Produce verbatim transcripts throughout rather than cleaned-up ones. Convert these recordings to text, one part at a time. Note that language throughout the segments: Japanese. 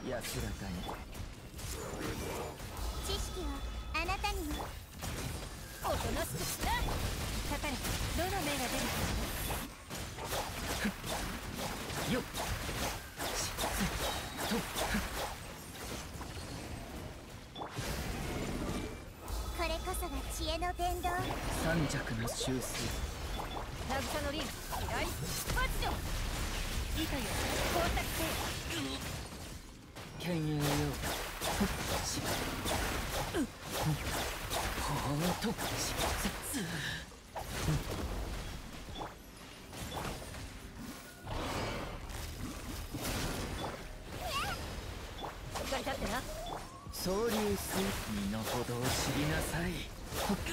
安らかに。 知識はあなたにも。 おとなしくしな。かかれ。どの目が出るかよっとこれこそが知恵の伝道。 三尺の修正。 渚のリン左発情。糸よ工作せよ。 剣影よしほーっとしつしっかり立ってな。 総流水身の程を知りなさい。ほっ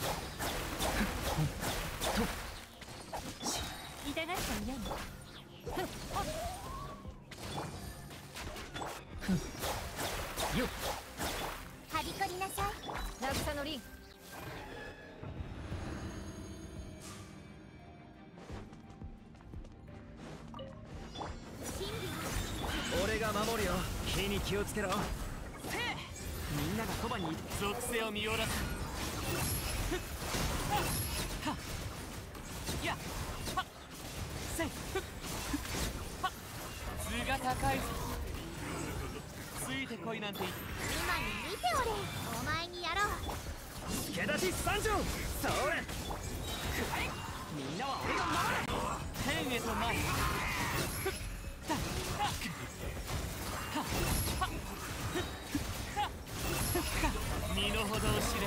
とし痛がってみよう。ふっほっよっはびこりなさい。 渚のリン真理俺が守るよ。火に気をつけろ。 せえ。みんながそばにいて属性を見下ろす。ふっはっはっやっはっせいふっはっ図が高いぞ。ついてこいなんて言って今に見ておれ。お前にやろう。 助立ち三条。それみんなは俺が守る。天へと前。ふっはっはっはっはっふっはっふっ身の程を知れ。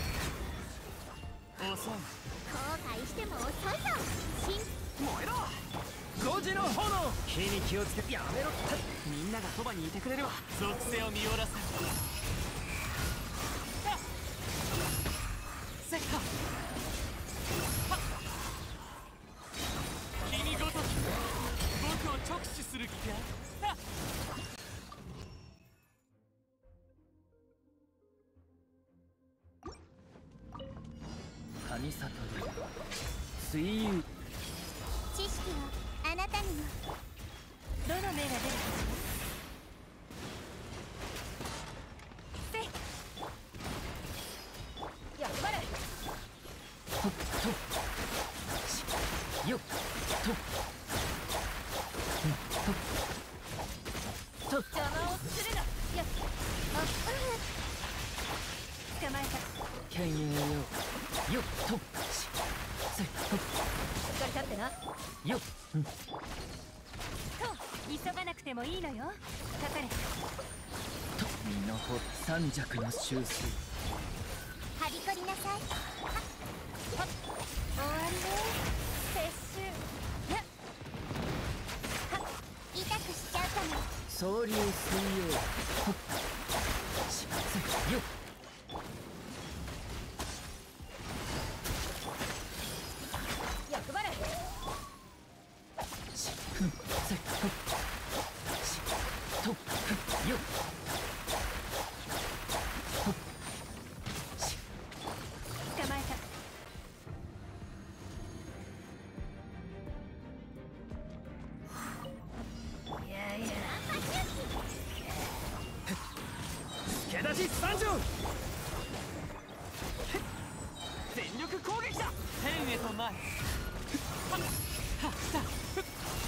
遅い。 後悔しても遅いぞ。真燃えろ。 五時の炎。火に気をつけてやめろって。 みんながそばにいてくれるわ。属性を見下ろす。はっせっかはっ君ごとき僕を直視する気か。はっ神里で水遊。 知識はあなたにも。 どの目が出るかせい。やっぱれ。 ほっとしよっととと邪魔をするな。やっあっ捕まえた。し剣影よよっとしせほっっかり立ってな。 よっと急がなくてもいいのよ。かかれ。 と身の程三尺の修正。 はびこりなさい。はっはっ終わりね。撤収。やっはっ痛くしちゃうかも。 総流水曜ほっしせよっ役払い。 しふんせほっしとふよっほっし捕まえた。いやいや助立ち三条。 全力攻撃だ。天へと前。はっはっさふっ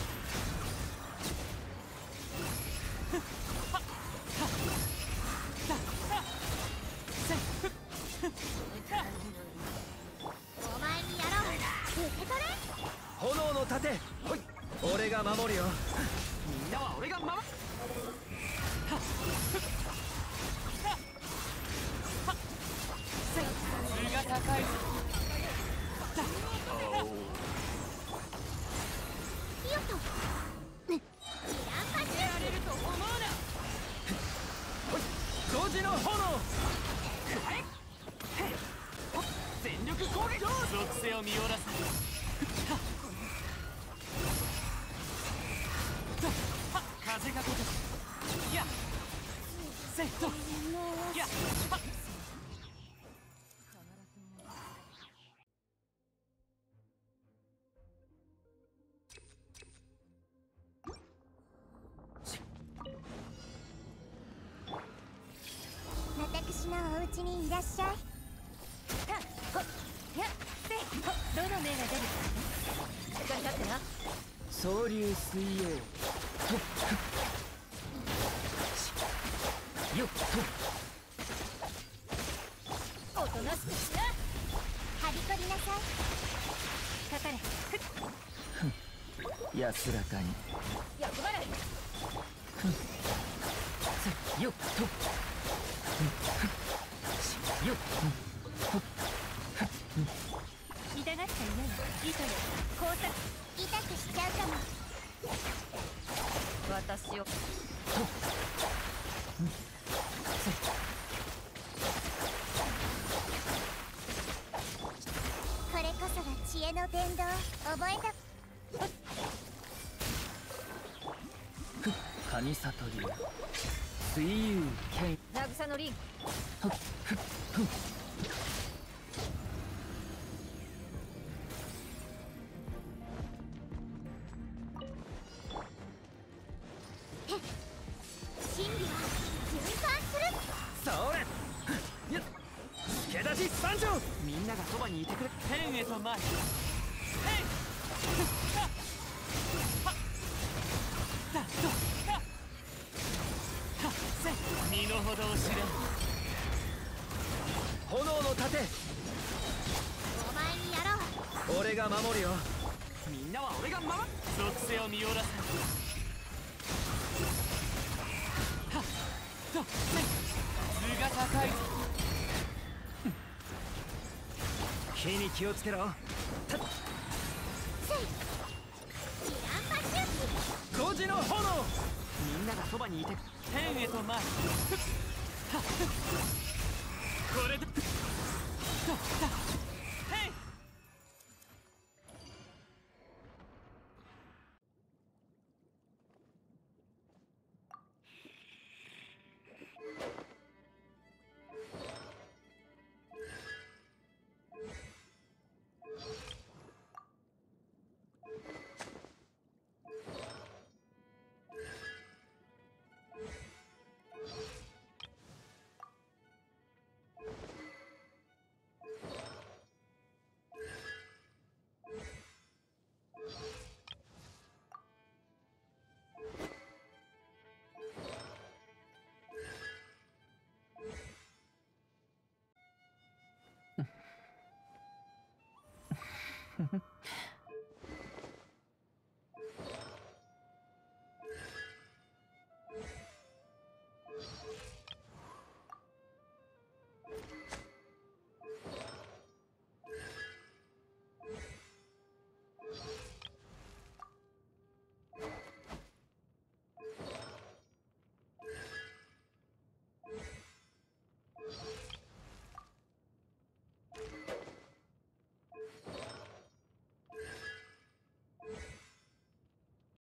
ふっはっはっさはっせふっふっはっお前にやろう。受け取れ。 炎の盾ほい俺が守るよ。 みんなは俺が守る。はっふっはっはっせ図が高いぞ。さはっよっと。ね知らんぱし。 やれると思うな。 五時の炎。 はいへっほっ全力攻撃。属性を見下ろす。はっはっ風が如しやっせっとやっはっちにいらっしゃい。 たほやせほどの目が出るかしっかり立ってな。 総流水泳とっよっおとなしくしな。 はびこりなさい。 かかれと安らかに役払い。 せよっとよっ痛がっちゃいない。糸よ工作。 痛くしちゃうかも。 私をこれこそが知恵の伝道。覚えた。 神里流水遊剣渚の凛。 真理は循環する。 それよっ助出し参上。みんながそばにいてくれ。 天へと前へ。へいはっはっだとはっはっせ身の程を知れ。 炎の盾お前にやろう。 俺が守るよ。みんなは俺が守る。 属性を見下ろせ。はっとせ図が高い。 火に気をつけろ。 せい。ジランパシューキ。 五時の炎。みんながそばにいて。 天へと前へ。はっこれでとだへい。